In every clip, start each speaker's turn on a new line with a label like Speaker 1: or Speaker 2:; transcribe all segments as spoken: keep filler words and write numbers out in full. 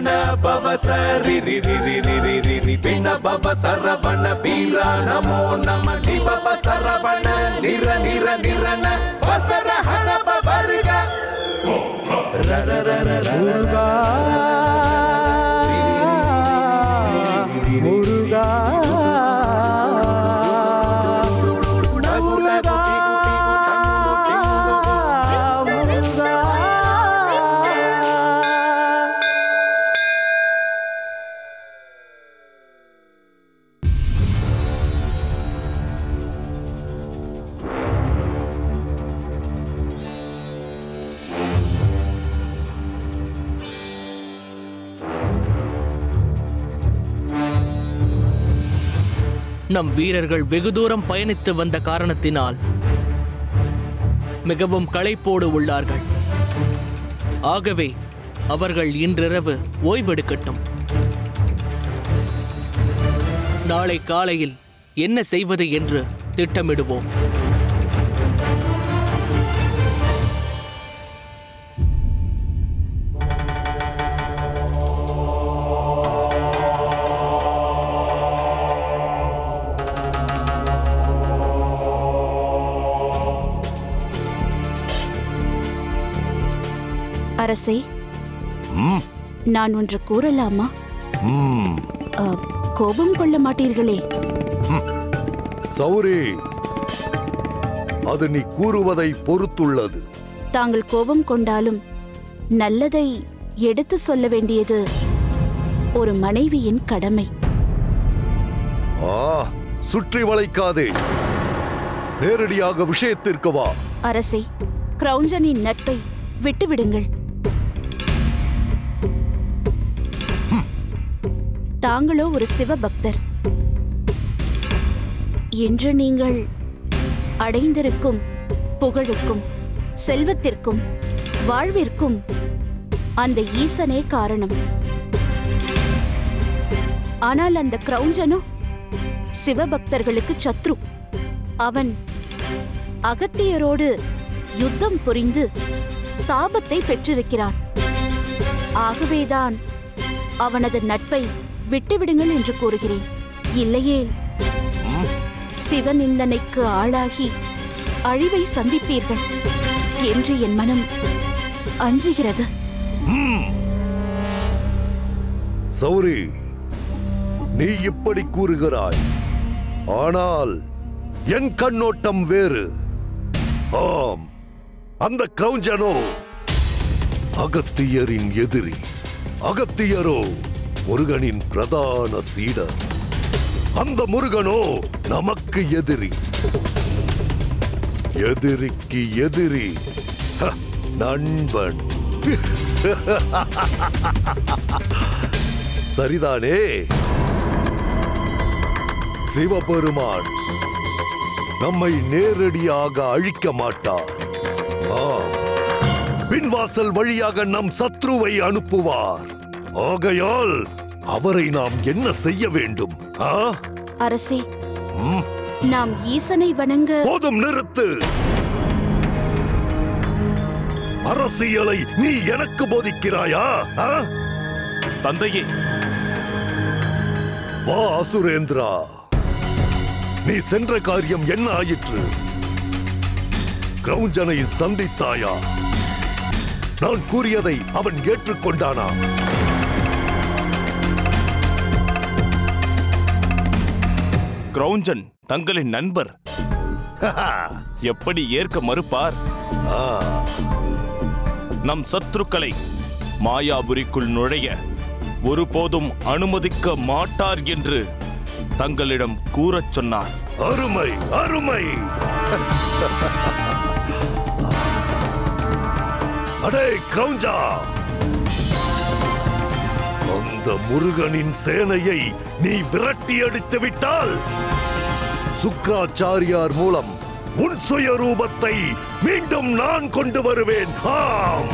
Speaker 1: கண பவ சரி ரி ரி ரி ரி ரி ரி ரி பின்ன பவ சரவண வீர நமோ நம நிபவ சரவண நிர நிர நிரன வசர ஹண பவருக ர ர ர ர முருகா முருகா
Speaker 2: நம் வீரர்கள் வெகு தூரம் பயணித்து வந்த காரணத்தினால் மிகவும் களைப்போடு உள்ளார்கள். ஆகவே அவர்கள் இன்றிரவு ஓய்வெடுக்கட்டும். நாளை காலையில் என்ன செய்வது என்று திட்டமிடுவோம்.
Speaker 3: அரசே, நான் ஒன்று கூறலாமா? கோபம் கொள்ள மாட்டீர்களே?
Speaker 4: சௌரி, அது நீ கூறுவதை பொறுத்துள்ளது.
Speaker 3: தாங்கள் கோபம் கொண்டாலும் நல்லதை எடுத்து சொல்ல வேண்டியது ஒரு மனைவியின் கடமை.
Speaker 4: ஆ, சுற்றி வளைக்காதே, நேரடியாக விஷயத்திற்கு வா.
Speaker 3: அரசே, கிரௌஞ்சனின் நட்பை விட்டுவிடுங்கள். தாங்களோ ஒரு சிவபக்தர். இன்று நீங்கள் அடைந்திருக்கும் புகழுக்கும் செல்வத்திற்கும் வாழ்விற்கும் அந்த ஈசனே காரணம். ஆனால் அந்த கிரௌஞ்சனோ சிவபக்தர்களுக்கு சத்ரு. அவன் அகத்தியரோடு யுத்தம் புரிந்து சாபத்தை பெற்றிருக்கிறான். ஆகவேதான் அவனது நட்பை விட்டுவிடுங்கள் என்று கூறுகிறேன். இல்லையே சிவநிந்தனைக்கு ஆளாகி அழிவை சந்திப்பீர்கள் என்று என் மனம் அஞ்சுகிறது.
Speaker 4: சௌரி, நீ இப்படி கூறுகிறாய், ஆனால் என் கண்ணோட்டம் வேறு. ஆம், அந்த கிரௌஞ்சனோ அகத்தியரின் எதிரி. அகத்தியரோ முருகனின் பிரதான சீடர். அந்த முருகனோ நமக்கு எதிரி. எதிரிக்கு எதிரி நண்பன். சரிதானே? சிவபெருமான் நம்மை நேரடியாக அழிக்க மாட்டார். பின்வாசல் வழியாக நம் சத்ருவை அனுப்புவார். ஆகையால் அவரை நாம் என்ன செய்ய வேண்டும்?
Speaker 3: அரசே, நாம் ஈசனை வணங்க...
Speaker 4: போதும், நிறுத்து. அரசியலை நீ எனக்கு போதிக்கிறாயா?
Speaker 5: தந்தையே.
Speaker 4: வா அசுரேந்திரா, நீ சென்ற காரியம் என்ன ஆயிற்று? கிரௌஞ்சனை சந்தித்தாயா? நான் கூறியதை அவன் ஏற்றுக்கொண்டானா?
Speaker 5: கிரௌஞ்சன் தங்களின் நண்பர். எப்படி ஏற்க மறுப்பார்? நம் சத்ருக்களை மாயாபுரிக்குள் நுழைய ஒருபோதும் அனுமதிக்க மாட்டார் என்று தங்களிடம் கூறச் சொன்னார்.
Speaker 4: அருமை, அருமை. அடே கிரௌஞ்சா, அந்த முருகனின் சேனையை நீ விரட்டி அடித்து விட்டால் சுக்ராச்சாரியார் மூலம் உன் சுயரூபத்தை மீண்டும் நான் கொண்டு வருவேன். ஆம்,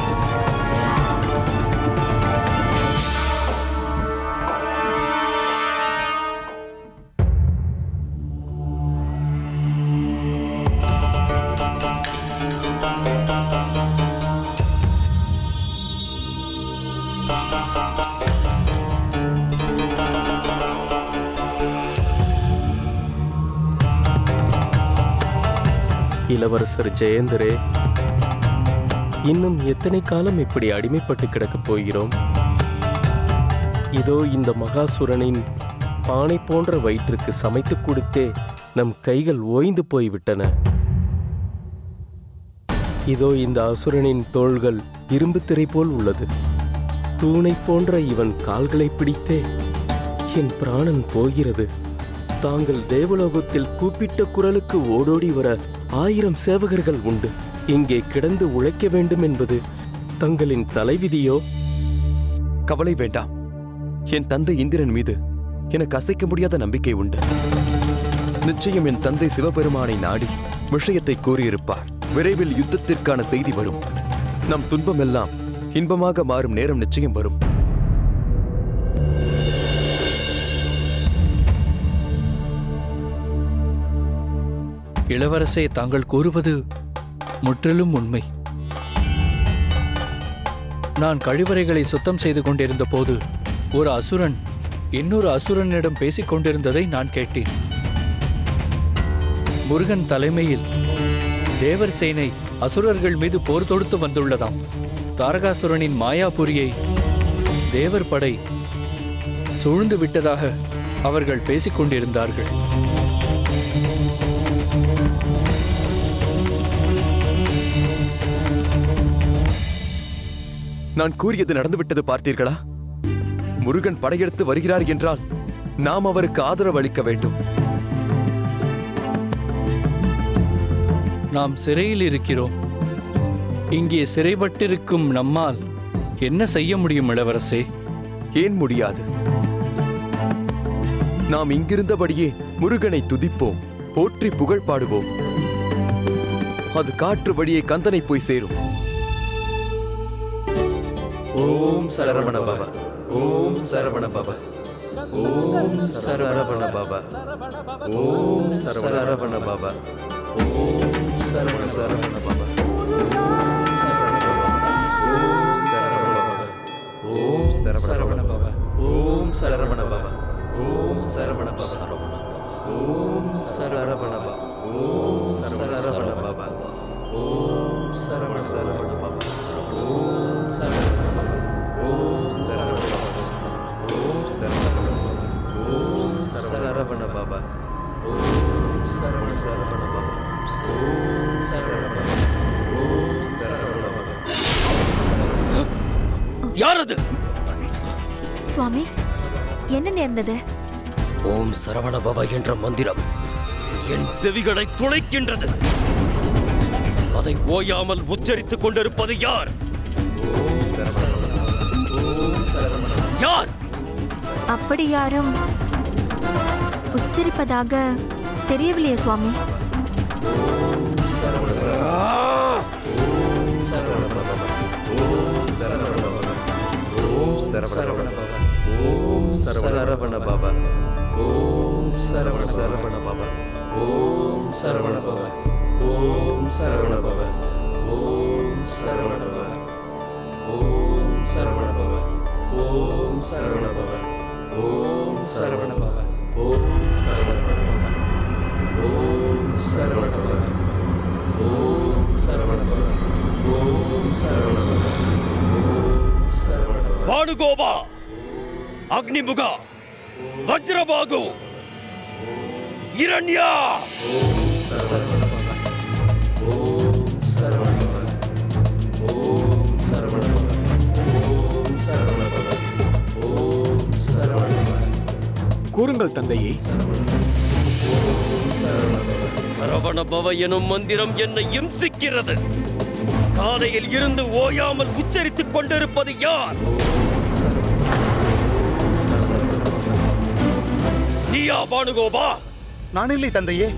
Speaker 6: இளவரசர் ஜெயந்தரே, இன்னும் எத்தனை காலம் இப்படி அடிமைப்பட்டு கிடக்கப் போகிறோம்? இதோ இந்த மகாசுரனின் பானை போன்ற வயிற்றுக்கு சமைத்துக் கொடுத்தே நம் கைகள் ஓய்ந்து போய்விட்டன. இதோ இந்த அசுரனின் தோள்கள் இரும்பு திரை போல் உள்ளது. தூணை போன்ற இவன் கால்களை பிடித்தே என் பிராணன் போகிறது. தாங்கள் தேவலோகத்தில் கூப்பிட்ட குரலுக்கு ஓடோடி வர ஆயிரம் சேவகர்கள் உண்டு. இங்கே கிடந்து உழைக்க வேண்டும் என்பது தங்களின் தலைவிதியோ?
Speaker 7: கவலை வேண்டாம். என் தந்தை இந்திரன் மீது எனக்கு அசைக்க முடியாத நம்பிக்கை உண்டு. நிச்சயம் என் தந்தை சிவபெருமானை நாடி விஷயத்தை கூறியிருப்பார். விரைவில் யுத்தத்திற்கான செய்தி வரும். நம் துன்பமெல்லாம் இன்பமாக மாறும் நேரம் நிச்சயம் வரும்.
Speaker 2: இளவரசே, தாங்கள் கூறுவது முற்றிலும் உண்மை. நான் கழிவறைகளை சுத்தம் செய்து கொண்டிருந்த போது ஒரு அசுரன் இன்னொரு அசுரனிடம் பேசிக் கொண்டிருந்ததை நான் கேட்டேன். முருகன் தலைமையில் தேவர் சேனை அசுரர்கள் மீது போர் தொடுத்து வந்துள்ளதாம். தாரகாசுரனின் மாயாபுரியை தேவர் படை சூழ்ந்து விட்டதாக அவர்கள் பேசிக் கொண்டிருந்தார்கள்.
Speaker 7: நான் கூறியது நடந்துவிட்டது பார்த்தீர்களா? முருகன் படையெடுத்து வருகிறார் என்றால் நாம் அவருக்கு ஆதரவு அளிக்க வேண்டும்.
Speaker 2: நாம் சிறையில் இருக்கிறோம். இங்கே சிறைப்பட்டிருக்கும் நம்மால் என்ன செய்ய முடியும் இளவரசே?
Speaker 7: ஏன் முடியாது? நாம் இங்கிருந்தபடியே முருகனை துதிப்போம், போற்றி புகழ் பாடுவோம். அது காற்று வழியே கந்தனை போய் சேரும். ஓம் சரவண பவ, ஓம் சரவண பவ, ஓம் சரவண பவ, ஓம் சரவண பவ, ஓம் சரவண சரவண பவ, ஓம் சரவண பவ, ஓம் சரவண பவ, ஓம் சரவண பவ, ஓம் சரவண பவ, ஓம் சரவண பவ, ஓம் சரவண சரவண பவ, ஓம் சரவண ஓம் சரவண ஓம் சரவண ஓம் சரவண பவ, ஓம் சரவண சரவண பவ, ஓம் சரவண ஓம் சரவண பவ.
Speaker 5: யார் அது?
Speaker 8: சுவாமி, என்ன நேர்ந்தது?
Speaker 9: ஓம் சரவண பவ என்ற மந்திரம்
Speaker 5: என் செவிகளை துளைக்கின்றது. அதை ஓயாமல் உச்சரித்துக் கொண்டிருப்பது யார்?
Speaker 7: ஓம் சரவண
Speaker 5: யார்?
Speaker 8: அப்படி யாரும் உச்சரிப்பதாக தெரியவில்லையே சுவாமி.
Speaker 7: ஓம் சரவண பவ, ஓம் சரவண பவ, ஓம் சரவண சரவண பவ, ஓம் சரவண பவ, ஓம் சரவண பவ, ஓம் சரவண பவ, ஓம் சரவண பவ, ஓம் சரவண பவ, ஓம் சரவண பவ, ஓம் சரவண பவ, ஓம் சரவண பவ, ஓம் சரவண பவ, ஓம் சரவண பவ, ஓம் சரவண பவ.
Speaker 5: பானுகோபா, அக்னிமுகா, வஜ்ரபாகு, இரண்யா.
Speaker 7: ஓம் சரவண பவ, ஓம் சரவண பவ, ஓம் சரவண பவ, ஓம் சரவண பவ, ஓம் சரவண பவ.
Speaker 1: கூறுங்கள் தந்தையே.
Speaker 5: சரவண பவ எனும் மந்திரம் என்னை இம்சிக்கிறது. காலையில் இருந்து ஓயாமல் உச்சரித்துக் கொண்டிருப்பது யார்? நீயா பானுகோபா?
Speaker 1: நான் இல்லை தந்தையே.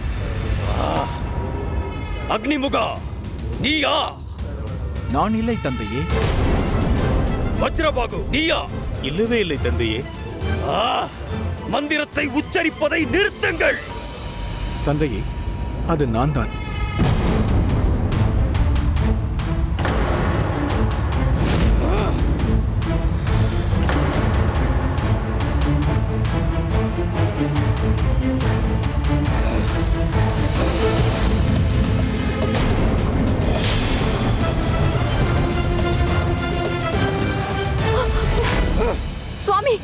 Speaker 5: அக்னிமுகா, நீயா?
Speaker 1: நான் இல்லை தந்தையே.
Speaker 5: வஜ்ரபாகு, நீயா?
Speaker 1: இல்லவே இல்லை தந்தையே.
Speaker 5: ஆ, மந்திரத்தை உச்சரிப்பதை நிறுத்துங்கள்.
Speaker 1: தந்தையே, அது நான் தான்.
Speaker 8: சுவாமி,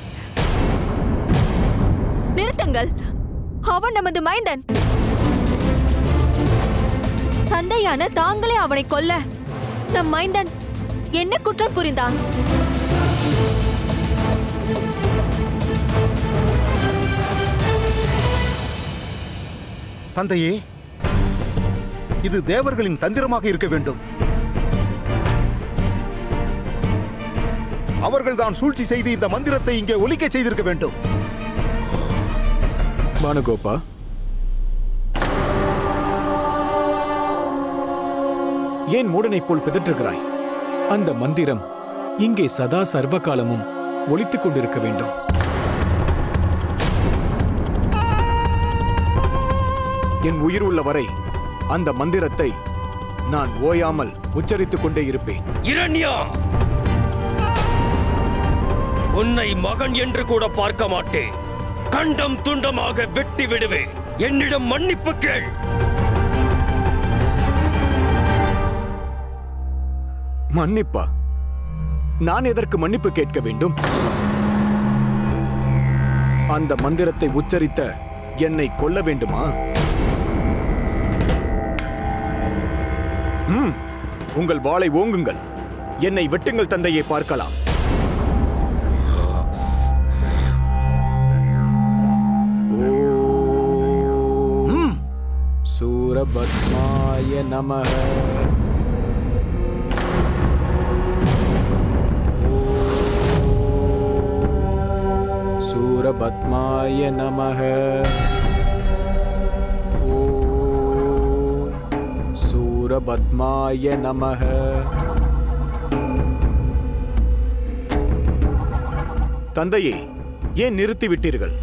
Speaker 8: நிறுத்துங்கள். அவன் நமது மைந்தன். தந்தையான தாங்களே அவனை கொல்ல நம் மைந்தன் என்ன குற்றம் புரிந்தான்?
Speaker 10: தந்தையே, இது தேவர்களின் தந்திரமாக இருக்க வேண்டும். அவர்கள்தான் சூழ்ச்சி செய்து இந்த மந்திரத்தை இங்கே ஒலிக்க செய்திருக்க வேண்டும்.
Speaker 11: பானுகோபா, ஏன் மூடனைப் போல் பிதற்றுகிறாய்? அந்த மந்திரம் இங்கே சதா சர்வகாலமும் ஒலித்துக் கொண்டிருக்க வேண்டும். என் உயிர் உள்ள வரை அந்த மந்திரத்தை நான் ஓயாமல் உச்சரித்துக் கொண்டே இருப்பேன்.
Speaker 5: இரண்யா, உன்னை மகன் என்று கூட பார்க்க மாட்டேன். கண்டம் துண்டமாக வெட்டி விடுவேன். என்னிடம் மன்னிப்பு கேள்.
Speaker 11: மன்னிப்பா? நான் எதற்கு மன்னிப்பு கேட்க வேண்டும்? அந்த மந்திரத்தை உச்சரித்த என்னை கொல்ல வேண்டுமா? ம், உங்கள் வாளை ஓங்குங்கள். என்னை வெட்டுங்கள் தந்தையை, பார்க்கலாம். ஓம் சூரபத்மாய நமஹ. சூரபத்மாய நமஹ. ஓம் சூரபத்மாய நமஹ. தந்தையே, ஏன் நிறுத்திவிட்டீர்கள்?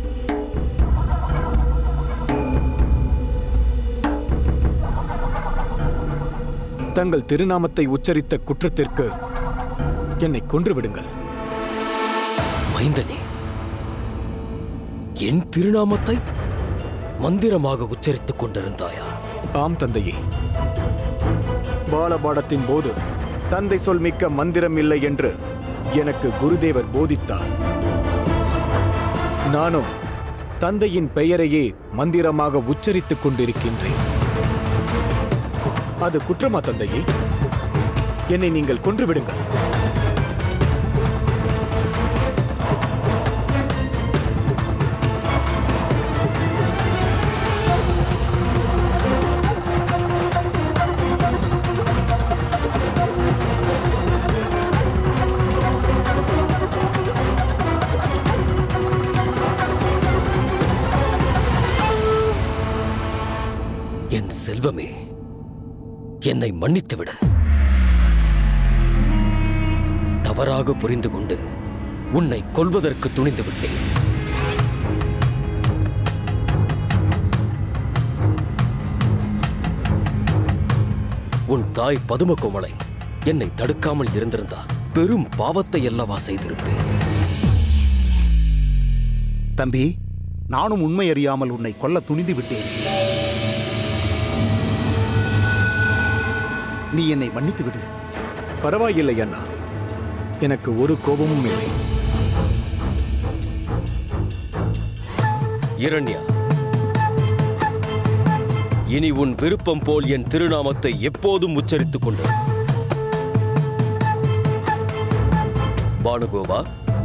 Speaker 11: தங்கள் திருநாமத்தை உச்சரித்த குற்றத்திற்கு என்னை கொன்று விடுங்கள்.
Speaker 9: மைந்தனே, என் திருநாமத்தை மந்திரமாக உச்சரித்துக் கொண்டிருந்தாயா?
Speaker 11: ஆம் தந்தையே. பாலபாடத்தின் போது தந்தை சொல் மிக்க மந்திரம் இல்லை என்று எனக்கு குருதேவர் போதித்தார். நானும் தந்தையின் பெயரையே மந்திரமாக உச்சரித்துக் கொண்டிருக்கின்றேன். அது குற்றமா தந்தையே? என்னை நீங்கள் கொன்றுவிடுங்கள்.
Speaker 9: என் செல்வமே, என்னை மன்னித்துவிட. தவறாக புரிந்து கொண்டு உன்னை கொல்வதற்கு துணிந்து விட்டேன். உன் தாய் பதுமகோமலை என்னை தடுக்காமல் இருந்திருந்தால் பெரும் பாவத்தை அல்லவா செய்திருப்பேன்.
Speaker 10: தம்பி, நானும் உண்மை அறியாமல் உன்னை கொல்ல துணிந்து விட்டேன். நீ என்னை மன்னித்து விடு.
Speaker 11: பரவாயில்லை அண்ணா, எனக்கு ஒரு கோபமும் இல்லை.
Speaker 5: இரண்யா, இனி உன் விருப்பம் போல் என் திருநாமத்தை எப்போதும் உச்சரித்துக் கொண்டு. பானுகோபா,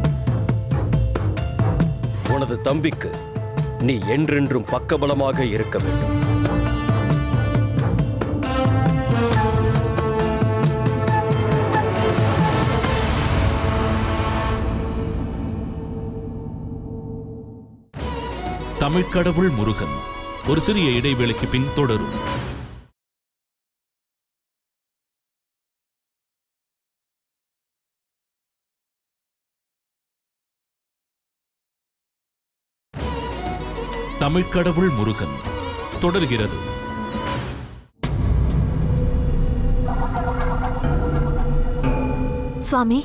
Speaker 5: உனது தம்பிக்கு நீ என்றென்றும் பக்கபலமாக இருக்க வேண்டும்.
Speaker 12: தமிழ்க்கடவுள் முருகன் ஒரு சிறிய இடைவேளைக்கு பின் தொடரும். தமிழ்க்கடவுள் முருகன் தொடர்கிறது.
Speaker 8: சுவாமி,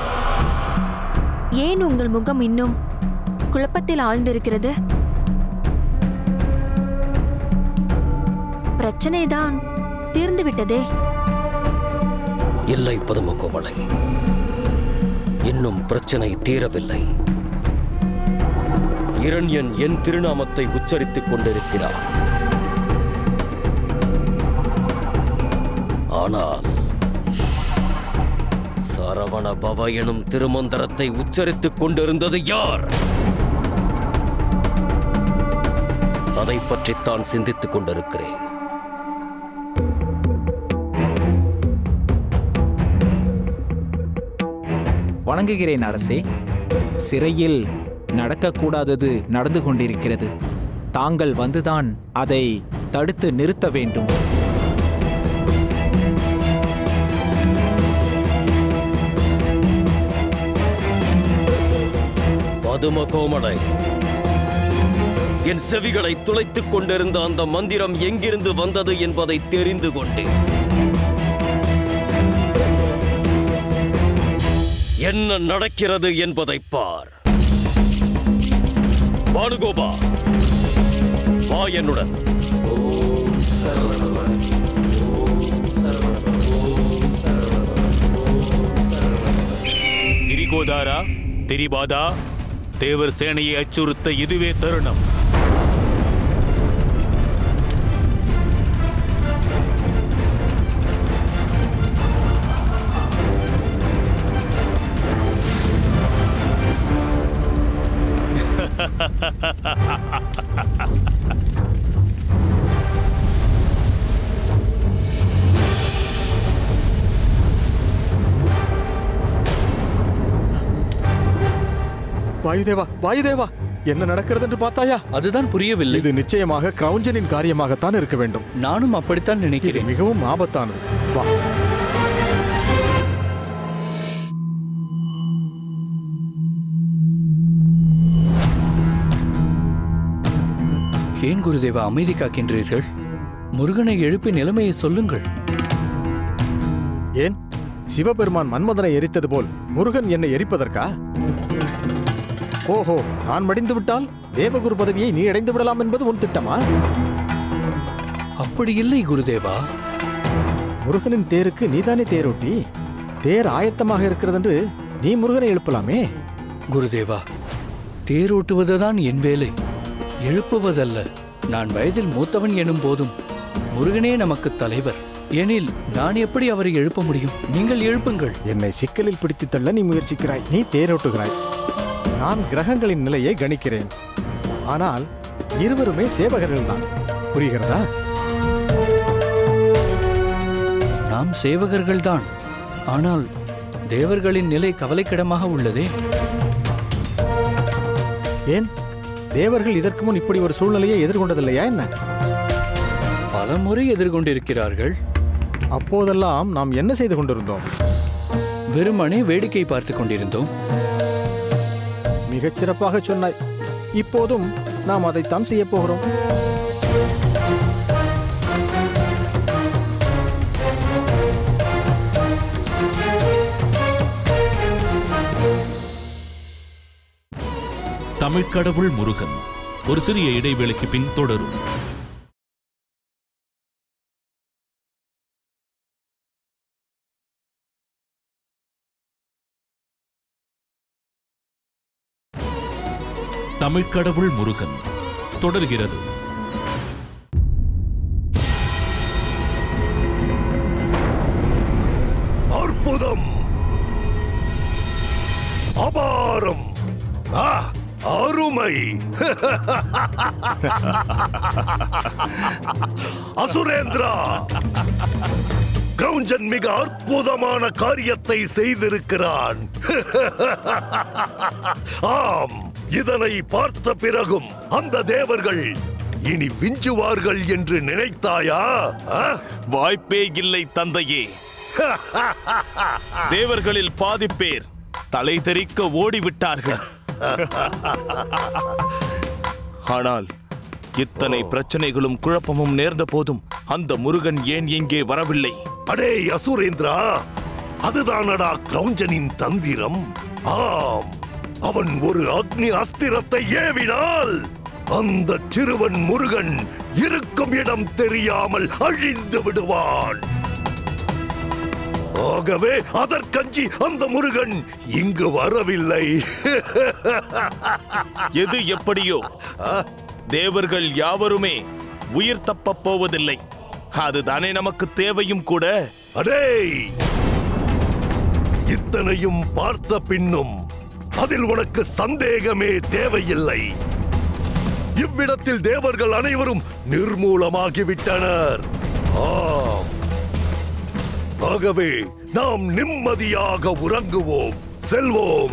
Speaker 8: ஏன் உங்கள் முகம் இன்னும் குழப்பத்தில் ஆழ்ந்திருக்கிறது? பிரச்சனைதான் தீர்ந்து விட்டதே.
Speaker 9: இல்லை பதுமகோமலை, இன்னும் பிரச்சனை தீரவில்லை. இரண்யன் என் திருநாமத்தை உச்சரித்துக் கொண்டிருக்கிறார். ஆனால் சரவண பவ எனும் திருமந்திரத்தை உச்சரித்துக் கொண்டிருந்தது யார்? அதை பற்றித்தான் சிந்தித்துக் கொண்டிருக்கிறேன்.
Speaker 11: வணங்குகிறேன் அரசே. சிறையில் நடக்கக்கூடாதது நடந்து கொண்டிருக்கிறது. தாங்கள் வந்துதான் அதை தடுத்து நிறுத்த வேண்டும்.
Speaker 9: பதும கோமலை, என் செவிகளை துளைத்துக் கொண்டிருந்த அந்த மந்திரம் எங்கிருந்து வந்தது என்பதை தெரிந்து கொண்டேன். என்ன நடக்கிறது என்பதை பார். பானுகோபா, வா என்னுடன்.
Speaker 12: திரிகோதாரா, திரிபாதா, தேவர் சேனையை அச்சுறுத்த இதுவே தருணம்.
Speaker 13: வாயுதேவா, வாயுதேவா, என்ன நடக்கிறது என்று பார்த்தாயா?
Speaker 2: அதுதான் புரியவில்லை.
Speaker 13: இது நிச்சயமாக கிரௌஞ்சனின் காரியமாகத்தான் இருக்க வேண்டும்.
Speaker 2: நானும் அப்படித்தான் நினைக்கிறேன்.
Speaker 13: மிகவும் ஆபத்தானது. வா.
Speaker 2: ஏன் குருதேவா அமைதி காக்கின்றீர்கள்? முருகனை எழுப்பி நிலைமையை சொல்லுங்கள்.
Speaker 13: ஏன் சிவபெருமான் மன்மதனை எரித்தது போல் முருகன் என்னை எரிப்பதற்கா? ஓஹோ, நான் மடிந்து விட்டால் தேவகுரு பதவியை நீ அடைந்து விடலாம் என்பது உன் திட்டமா?
Speaker 2: அப்படி இல்லை குருதேவா.
Speaker 13: முருகனின் தேருக்கு நீதானே தேரோட்டி. தேர் ஆயத்தமாக இருக்கிறது என்று நீ முருகனை எழுப்பலாமே.
Speaker 2: குருதேவா, தேரோட்டுவதுதான் என் வேலை, எழுப்புவதல்ல. நான் வயதில் மூத்தவன் எனும் போதும் முருகனே நமக்கு தலைவர். எனில் நான் எப்படி அவரை எழுப்ப முடியும்? நீங்கள் எழுப்புங்கள்.
Speaker 13: என்னை சிக்கலில் பிடித்து தள்ள நீ முயற்சிக்கிறாய். நீ தேரோட்டுகிறாய். நான் கிரகங்களின் நிலையை கணிக்கிறேன். ஆனால் இருவருமே சேவகர்கள் தான். புரிகிறதா?
Speaker 2: நாம் சேவகர்கள் தான். ஆனால் தேவர்களின் நிலை கவலைக்கிடமாக உள்ளதே.
Speaker 13: ஏன் தேவர்கள் இதற்கு முன் இப்படி ஒரு சூழ்நிலையை எதிர்கொண்டதில்லையா என்ன?
Speaker 2: பல முறை எதிர்கொண்டிருக்கிறார்கள்.
Speaker 13: அப்போதெல்லாம் நாம் என்ன செய்து கொண்டிருந்தோம்?
Speaker 2: வெறுமனே வேடிக்கை பார்த்து கொண்டிருந்தோம்.
Speaker 13: மிகச் சிறப்பாக சொன்னாய். இப்போதும் நாம் அதைத்தான் செய்ய போகிறோம்.
Speaker 12: தமிழ்க்கடவுள் முருகன் ஒரு சிறிய இடைவேளைக்கு பின் தொடரும். தமிழ்க்கடவுள் முருகன் தொடர்கிறது.
Speaker 4: அற்புதம், அபாரம், அருமை. அசுரேந்திரா, கிரௌஞ்சன் மிக அற்புதமான காரியத்தை செய்திருக்கிறான். ஆம், இதனை பார்த்த பிறகும் அந்த தேவர்கள் இனி விஞ்சுவார்கள் என்று நினைத்தாயா?
Speaker 12: வாய்ப்பே இல்லை தந்தையே. தேவர்களில் பாதி பேர் தலை தெறிக்க ஓடிவிட்டார்கள். ஆனால் இத்தனை பிரச்சனைகளும் குழப்பமும் நேர்ந்த போதும் அந்த முருகன் ஏன் இங்கே வரவில்லை?
Speaker 4: அடே அசுரேந்திரா, அதுதானடா கிரௌஞ்சனின் தந்திரம். ஆம், அவன் ஒரு அக்னி அஸ்திரத்தை ஏவினால் அந்த சிறுவன் முருகன் இருக்கும் இடம் தெரியாமல் அழிந்து விடுவான். ஆகவே அதற்கஞ்சி அந்த முருகன் இங்கு வரவில்லை.
Speaker 12: எது எப்படியோ தேவர்கள் யாவருமே உயிர் தப்பப் போவதில்லை. அதுதானே நமக்கு தேவையும் கூட.
Speaker 4: அடே, இத்தனையும் பார்த்த பின்னும் அதில் உனக்கு சந்தேகமே தேவையில்லை. இவ்விடத்தில் தேவர்கள் அனைவரும் நிர்மூலமாகிவிட்டனர். ஆம், ஆகவே நாம் நிம்மதியாக உறங்குவோம், செல்வோம்.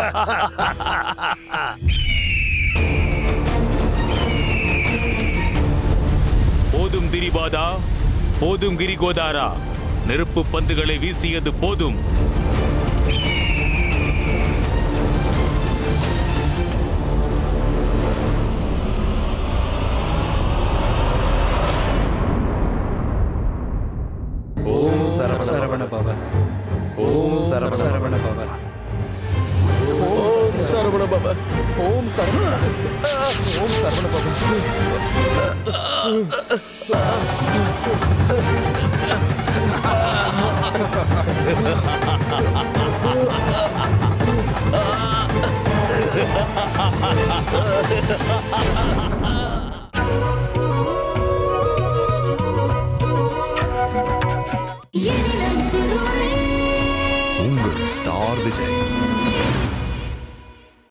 Speaker 12: போதும் திரிபாதா, போதும் கிரிகோதாரா. நெருப்பு பந்துகளை வீசியது போதும்.
Speaker 2: ஓம் சரவண பவ. ஓம் சரவண பவ.
Speaker 6: ஓம் சரவண பவ. ஓம் சரவண ஓம் சரவண பவ.
Speaker 1: உங்கள் ஸ்டார் விஜய்.